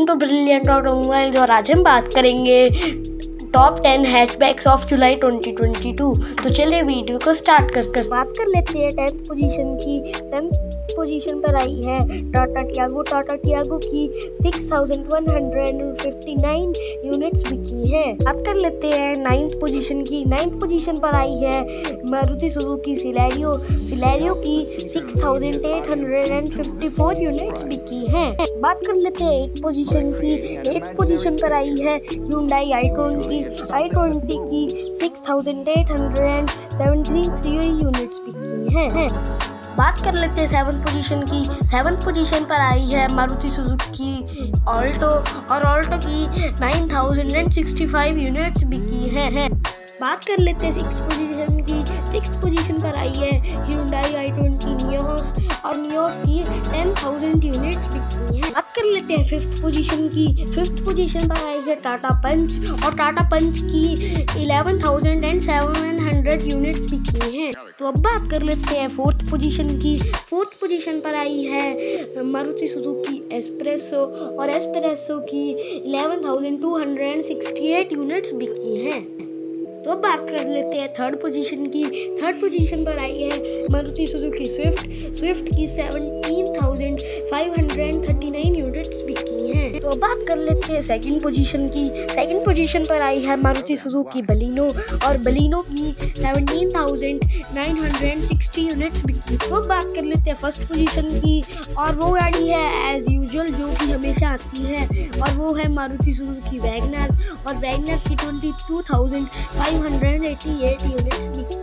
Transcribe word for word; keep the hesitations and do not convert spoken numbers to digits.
To brilliant automobiles और आज हम बात करेंगे top ten hatchbacks of July twenty twenty two. तो चलिए वीडियो को स्टार्ट कर कर बात कर लेते हैं टेंथ पोजीशन की। टेंथ पोजीशन पर आई है टाटा टियागो। टाटा टियागो की six thousand one hundred fifty nine units बिकी है। बात कर लेते हैं नाइन्थ पोजीशन की। नाइन्थ पोजीशन पर आई है मारुति सुजुकी सिलेरियो। सिलेरियो की six thousand eight hundred fifty four units बिकी है। बात कर लेते हैं एट पोजीशन की। एट पोजीशन पर आई है Hyundai i twenty. I twenty की six thousand eight hundred seventy three units बिकी है। बात कर लेते हैं सेवन्थ पोजीशन की। सेवन्थ पोजीशन पर आई है मारुति सुजुकी ऑल्टो और ऑल्टो की nine thousand sixty five units बिकी है। बात कर लेते हैं सिक्स पोजीशन की। सिक्स पोजीशन पर आई है Hyundai आई ट्वेंटी नियोस और नियोस की टेन थाउजेंड यूनिट्स बिकी है। बात कर लेते हैं फिफ्थ पोजीशन की। फिफ्थ पोजीशन पर आई है टाटा पंच और टाटा पंच की eleven thousand seven hundred units बिकी हैं। तो अब बात कर लेते हैं फोर्थ पोजीशन की। फोर्थ पोजीशन पर आई है मारुति सुजुकी एस्प्रेसो और एस्प्रेसो की eleven thousand two hundred sixty eight units बिकी हैं। तो अब बात कर लेते हैं थर्ड पोजीशन की। थर्ड पोजीशन पर आई है मारुति सुजुकी स्विफ्ट। स्विफ्ट की seventeen thousand five hundred thirty nine units बिकी हैं। तो अब बात कर लेते हैं सेकंड पोजीशन की। सेकंड पोजीशन पर आई है मारुति सुजुकी बलिनो और बलिनो की seventeen thousand nine hundred sixty units बिकी। तो अब बात कर लेते हैं फर्स्ट पोजीशन की और वो गाड़ी है एज यूजुअल जो कि हमेशा आती है और वो है मारुति सुजुकी वैगनर और वैगनर की twenty two thousand five hundred eighty eight units बिकी।